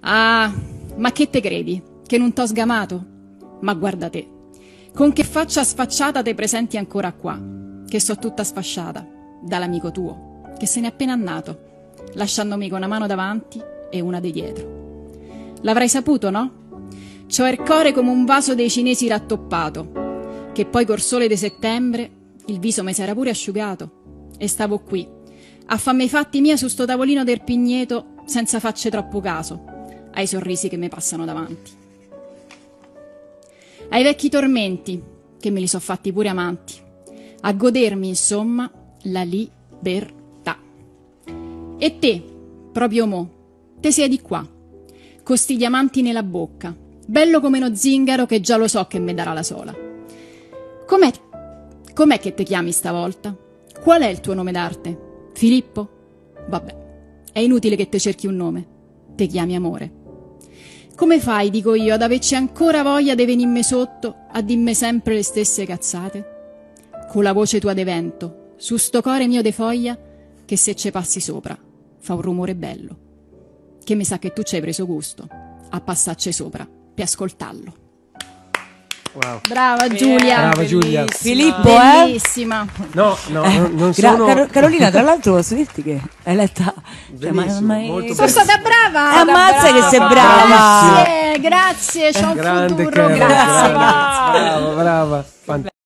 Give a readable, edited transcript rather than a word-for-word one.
Ah, ma che te credi? Che non t'ho sgamato? Ma guarda te, con che faccia sfacciata te presenti ancora qua, che so tutta sfasciata, dall'amico tuo, che se n'è appena andato, lasciandomi con una mano davanti e una di dietro. L'avrai saputo, no? C'ho il core come un vaso dei cinesi rattoppato, che poi col sole di settembre il viso mi si era pure asciugato, e stavo qui, a farmi i fatti mia su sto tavolino del Pigneto, senza facce troppo caso ai sorrisi che mi passano davanti. Ai vecchi tormenti, che me li so fatti pure amanti, a godermi, insomma, la libertà. E te, proprio mo, te siedi qua, con sti diamanti nella bocca, bello come uno zingaro che già lo so che me darà la sola. Com'è che te chiami stavolta? Qual è il tuo nome d'arte? Filippo? Vabbè, è inutile che te cerchi un nome, te chiami amore. Come fai, dico io, ad averci ancora voglia di venirmi sotto a dirmi sempre le stesse cazzate? Con la voce tua de vento, su sto core mio de foglia, che se ce passi sopra fa un rumore bello. Che mi sa che tu ci hai preso gusto a passarci sopra per ascoltarlo. Wow. Brava Giulia. Brava Giulia. Filippo, bellissima. No, non sono... Carolina, tra l'altro posso dirti che hai letta... Benissimo, Sono stata brava. Ammazza che sei brava. Grazie, c'ho un Grande futuro. Carol, Grazie. brava.